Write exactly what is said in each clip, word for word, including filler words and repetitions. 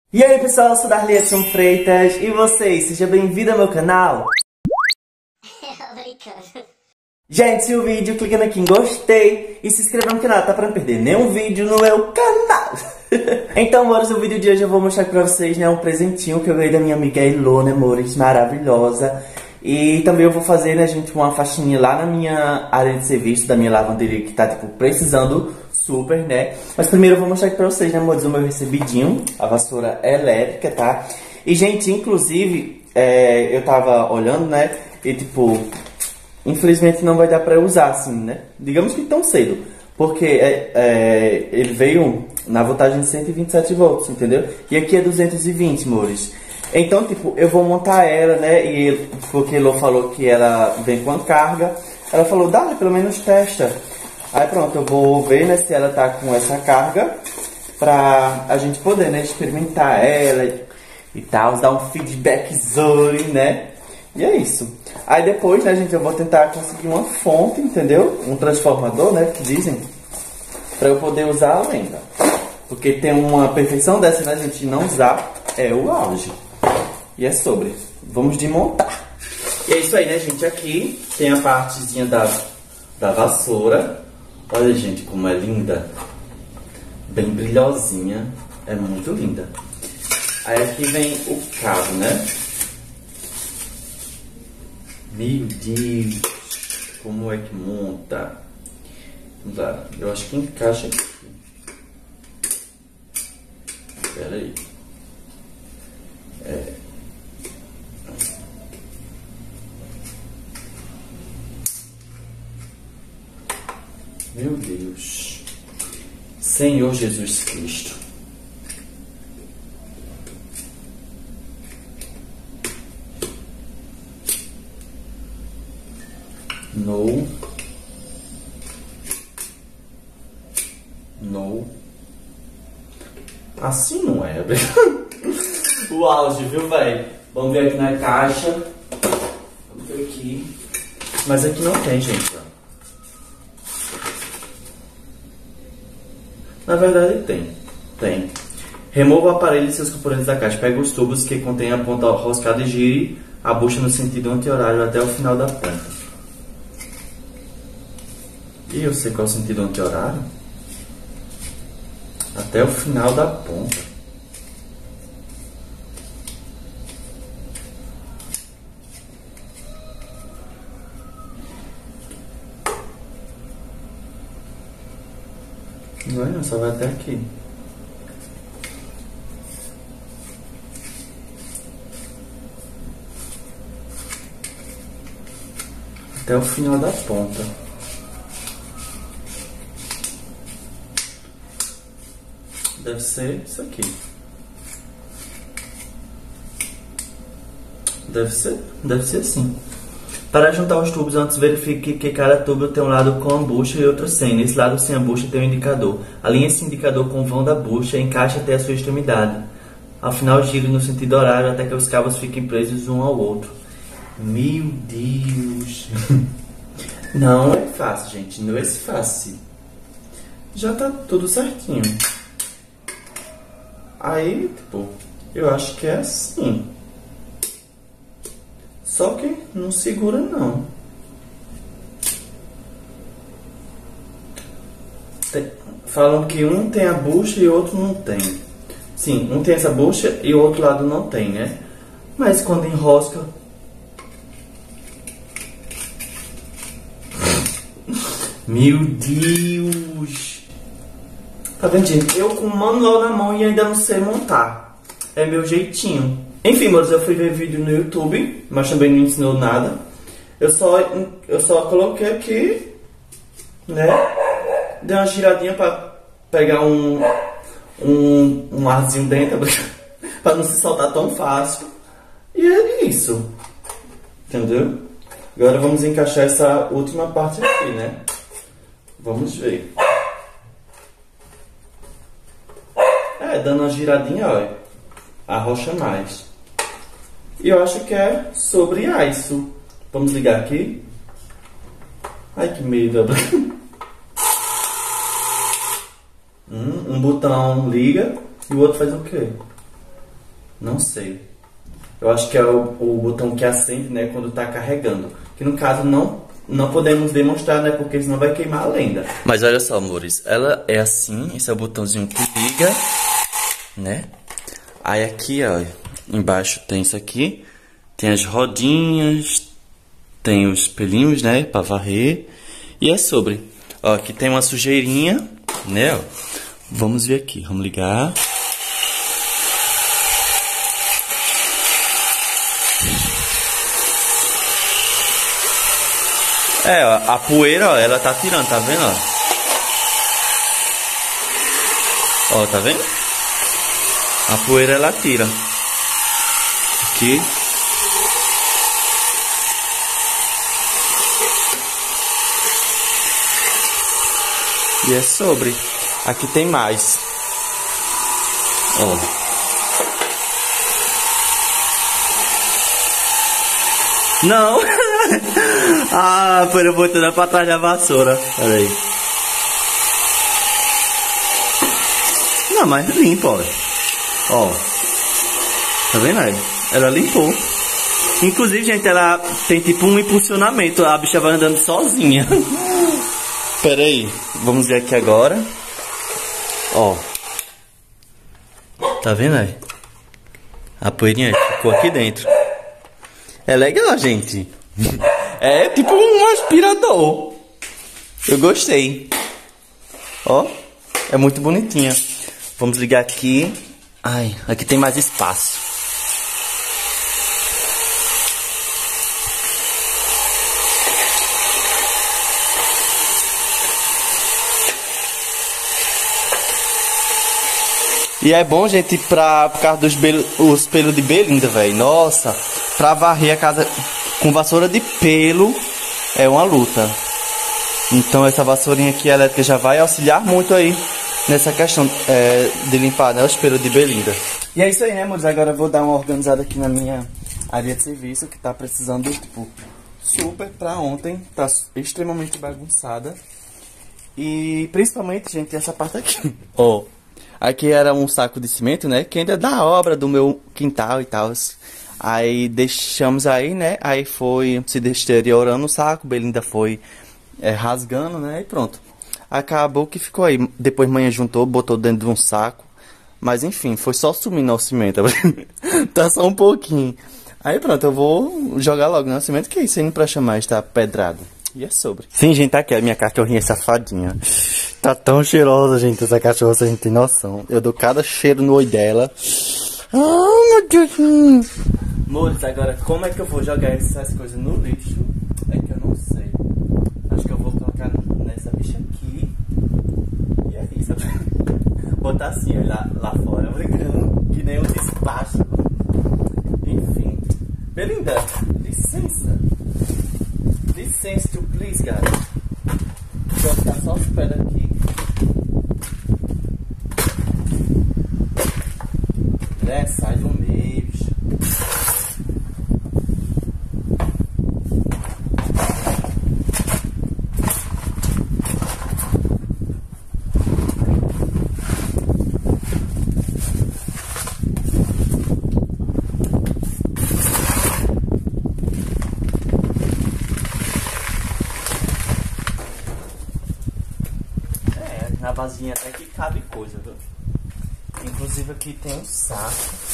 E aí pessoal, eu sou Darlison Freitas e vocês, seja bem-vindo ao meu canal. Gente, se o vídeo, clicando aqui em gostei e se inscreva no canal, tá pra não perder nenhum vídeo no meu canal. Então, amores, no vídeo de hoje eu vou mostrar pra vocês, né, um presentinho que eu ganhei da minha amiga Elô, né, amores, maravilhosa. E também eu vou fazer, né, gente, uma faxininha lá na minha área de serviço, da minha lavanderia, que tá, tipo, precisando super, né. Mas primeiro eu vou mostrar aqui pra vocês, né, amores, o meu recebidinho, a vassoura elétrica, tá. E, gente, inclusive, é, eu tava olhando, né, e, tipo, infelizmente não vai dar pra usar, assim, né. Digamos que tão cedo, porque é, é, ele veio na voltagem de cento e vinte e sete volts, entendeu? E aqui é duzentos e vinte, amores. Então, tipo, eu vou montar ela, né? E porque a Elô falou que ela vem com a carga. Ela falou, dá, pelo menos testa. Aí pronto, eu vou ver, né, se ela tá com essa carga, pra a gente poder, né, experimentar ela e, e tal, dar um feedbackzone, né? E é isso. Aí depois, né, gente, eu vou tentar conseguir uma fonte, entendeu? Um transformador, né, que dizem, pra eu poder usar a lenda. Porque tem uma perfeição dessa, né, gente, não usar é o auge. E é sobre. Vamos desmontar. E é isso aí, né, gente? Aqui tem a partezinha da, da vassoura. Olha, gente, como é linda. Bem brilhosinha. É muito linda. Aí aqui vem o cabo, né? Meu Deus. Como é que monta? Vamos lá. Eu acho que encaixa aqui. Espera aí. É. Meu Deus. Senhor Jesus Cristo. No. No. Assim não é. O auge, viu, velho? Vamos ver aqui na caixa. Vamos ver aqui. Mas aqui não tem, gente, ó. Na verdade tem. Tem. Remova o aparelho e seus componentes da caixa. Pega os tubos que contêm a ponta roscada e gire a bucha no sentido anti-horário até o final da ponta. E eu sei qual é o sentido anti-horário? Até o final da ponta. Não é não, só vai até aqui. Até o final da ponta. Deve ser isso aqui. Deve ser, deve ser assim. Para juntar os tubos, antes verifique que cada tubo tem um lado com a bucha e outro sem. Nesse lado sem a bucha tem um indicador. Alinhe esse indicador com o vão da bucha e encaixe até a sua extremidade. Ao final, gire no sentido horário até que os cabos fiquem presos um ao outro. Meu Deus! Não é fácil, gente. Não é fácil. Já tá tudo certinho. Aí, tipo, eu acho que é assim. Só que não segura, não. Tem, falam que um tem a bucha e o outro não tem. Sim, um tem essa bucha e o outro lado não tem, né? Mas quando enrosca... Meu Deus! Tá vendo, gente? Eu com o manual na mão e ainda não sei montar. É meu jeitinho. Enfim, meus, eu fui ver vídeo no YouTube, mas também não ensinou nada. Eu só, eu só coloquei aqui, né? Dei uma giradinha pra pegar um, um, um arzinho dentro, pra não se soltar tão fácil. E é isso. Entendeu? Agora vamos encaixar essa última parte aqui, né? Vamos ver. É, dando uma giradinha, ó, arrocha mais. E eu acho que é sobre isso. Vamos ligar aqui. Ai, que medo. hum, Um botão liga e o outro faz o quê? Não sei. Eu acho que é o, o botão que acende, né, quando tá carregando. Que no caso não, não podemos demonstrar, né, porque senão vai queimar a lenda. Mas olha só, amores, ela é assim, esse é o botãozinho que liga, né? Aí aqui, ó, embaixo tem isso aqui, tem as rodinhas, tem os pelinhos, né, pra varrer. E é sobre. Ó, aqui tem uma sujeirinha, né, ó. Vamos ver aqui, vamos ligar. É, ó, a poeira, ó, ela tá tirando, tá vendo, ó? Ó, tá vendo? A poeira, ela tira. Aqui. E é sobre. Aqui tem mais. Ó. Não! Ah, foi eu botando pra trás da vassoura. Pera aí. Não, mas limpa, ó. Ó. Tá vendo aí? Ela limpou. Inclusive, gente, ela tem tipo um impulsionamento. A bicha vai andando sozinha. Pera aí. Vamos ver aqui agora. Ó. Tá vendo aí? A poeirinha ficou aqui dentro. É legal, gente. É tipo um aspirador. Eu gostei. Ó. É muito bonitinha. Vamos ligar aqui. Ai, aqui tem mais espaço. E é bom, gente, pra, por causa dos belo, os pelos de Belinda, velho. Nossa, pra varrer a casa com vassoura de pelo é uma luta. Então essa vassourinha aqui elétrica já vai auxiliar muito aí nessa questão é, de limpar, né, os pelos de Belinda. E é isso aí, né, amores? Agora eu vou dar uma organizada aqui na minha área de serviço, que tá precisando, tipo, super pra ontem. Tá extremamente bagunçada. E principalmente, gente, essa parte aqui. Ó. Oh. Aqui era um saco de cimento, né? Que ainda é da obra do meu quintal e tal. Aí deixamos aí, né? Aí foi se deteriorando o saco. Belinda foi é, rasgando, né? E pronto. Acabou que ficou aí. Depois manhã juntou, botou dentro de um saco. Mas enfim, foi só sumindo o cimento. Tá só um pouquinho. Aí pronto, eu vou jogar logo no cimento. Que é isso aí pra chamar esta pedrada. E é sobre. Sim, gente, tá aqui a minha cachorrinha safadinha. Tá tão cheirosa, gente, essa cachorra, a gente tem noção. Eu dou cada cheiro no olho dela. Ah, meu Deus. Moço, agora como é que eu vou jogar essas coisas no lixo? É que eu não sei. Acho que eu vou colocar nessa bicha aqui. E é isso. Botar assim, ó, lá, lá fora, brincando. Que nem um despacho. Enfim. Belinda, licença. Licença, to please, guys. Vou ficar só os pés aqui. Né? Sai do meio, bicho. Na vasinha até que cabe coisa, viu? Inclusive aqui tem um saco.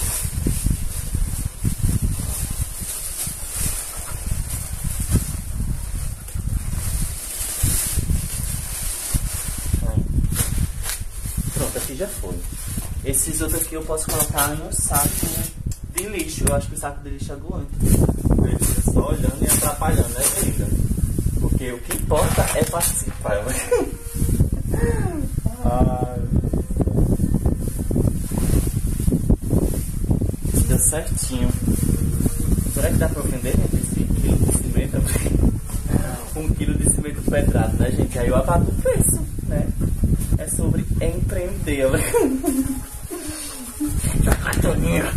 Aí. Pronto, aqui já foi. Esses outros aqui eu posso colocar em um saco de lixo. Eu acho que o saco de lixo é doante. Ele fica só olhando e atrapalhando, né, querida? Porque o que importa é participar. Ai. Deu certinho. Será que dá pra vender, gente, esse quilo de cimento? Um quilo de cimento pedrado, né, gente? Aí eu abato o preço, né? É sobre empreender. Cachorrinha.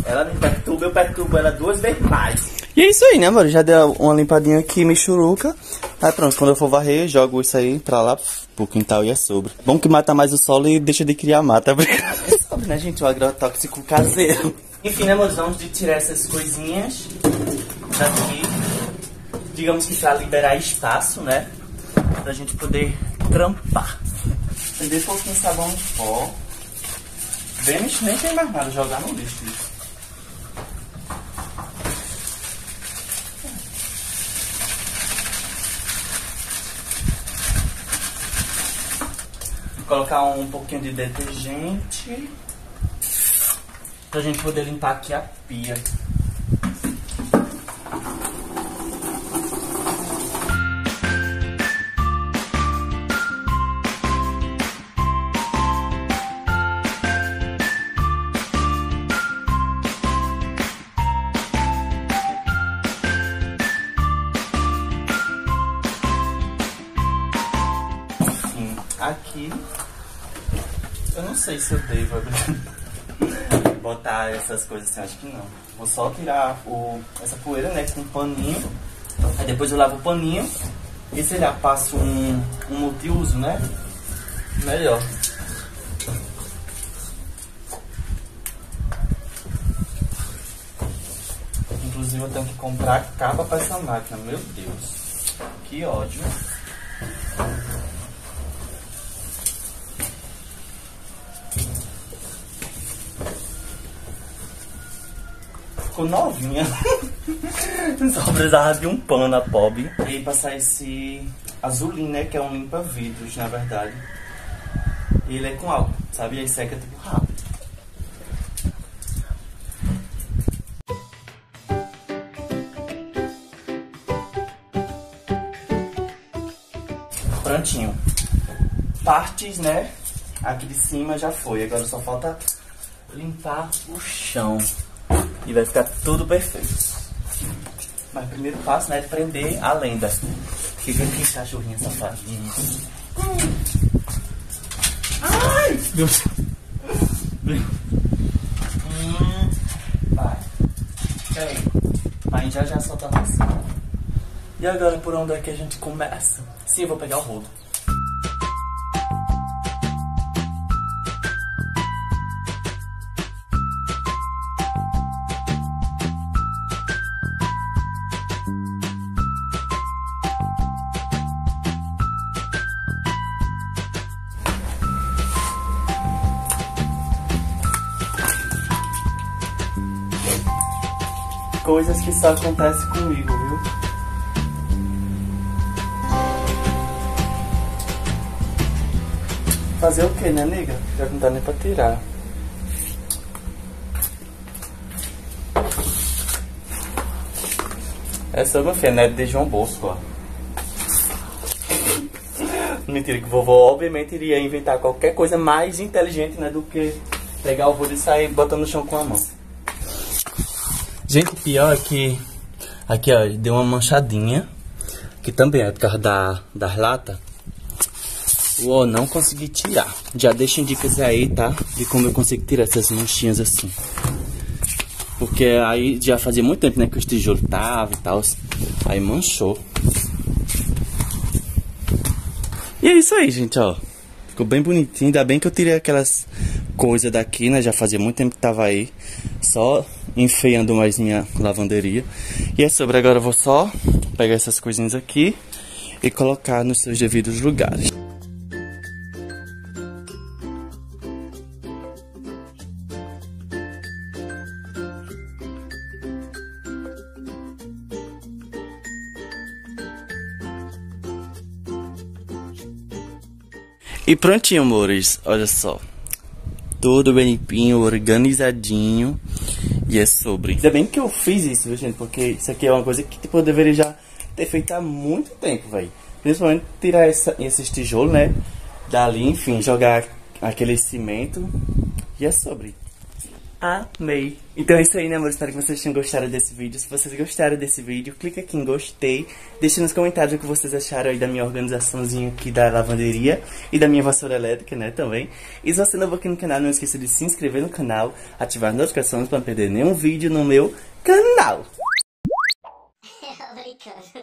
Ela me perturba, eu perturbo ela duas vezes mais. E é isso aí, né, amor? Já deu uma limpadinha aqui, michuruca. Aí pronto, quando eu for varrer, jogo isso aí pra lá, pro quintal e é sobre. Bom que mata mais o solo e deixa de criar mata. É sobre, né, gente? O agrotóxico caseiro. Enfim, né, amor? Vamos de tirar essas coisinhas daqui. Digamos que pra liberar espaço, né? Pra gente poder trampar. Prender um pouquinho de sabão em pó. Bem, nem tem mais nada, jogar no lixo isso. Colocar um pouquinho de detergente pra gente poder limpar aqui a pia. Aqui, eu não sei se eu devo botar essas coisas assim, acho que não. Vou só tirar o, essa poeira, né, com um paninho. Aí depois eu lavo o paninho e, sei lá, passo um, um multiuso, né, melhor. Inclusive eu tenho que comprar capa para essa máquina, meu Deus, que ódio. Ficou novinha. Só precisava de um pano, a pobre. E passar esse azulinho, né? Que é um limpa-vidros, na verdade. E ele é com álcool, sabe? E aí seca tipo rápido. Prontinho. Partes, né? Aqui de cima já foi. Agora só falta limpar o chão. E vai ficar tudo perfeito. Mas o primeiro passo, né, é prender a lenda. Que vem que cachorrinho safadinho. Ai! Deus. Hum, vai. Peraí. Mas já já solta a maçã. E agora por onde é que a gente começa? Sim, eu vou pegar o rodo. Coisas que só acontecem comigo, viu? Fazer o que, né, nega? Já não dá nem pra tirar. Essa é uma fé, né? De João Bosco, ó. Mentira, que o vovô obviamente iria inventar qualquer coisa mais inteligente, né? Do que pegar o rodo e sair botando no chão com a mão. Gente, pior é que aqui, ó, deu uma manchadinha. Que também é por causa da, das latas. Uou, não consegui tirar. Já deixem dicas aí, tá? De como eu consigo tirar essas manchinhas assim. Porque aí já fazia muito tempo, né? Que os tijolos tava e tal. Aí manchou. E é isso aí, gente, ó. Ficou bem bonitinho. Ainda bem que eu tirei aquelas coisas daqui, né? Já fazia muito tempo que tava aí. Só enfeiando mais minha lavanderia. E é sobre, agora eu vou só pegar essas coisinhas aqui e colocar nos seus devidos lugares. E prontinho, amores, olha só. Tudo bem limpinho, organizadinho. E é sobre. Ainda bem que eu fiz isso, viu, gente? Porque isso aqui é uma coisa que tipo, eu deveria já ter feito há muito tempo, velho. Principalmente tirar essa, esses tijolos, né? Dali, enfim, jogar aquele cimento. E é sobre. amei. Então é isso aí, né, amor? Espero que vocês tenham gostado desse vídeo. Se vocês gostaram desse vídeo, clica aqui em gostei. Deixa nos comentários o que vocês acharam aí da minha organizaçãozinha aqui da lavanderia e da minha vassoura elétrica, né, também. E se você é novo aqui no canal, não esqueça de se inscrever no canal, ativar as notificações para não perder nenhum vídeo no meu canal. Brincando.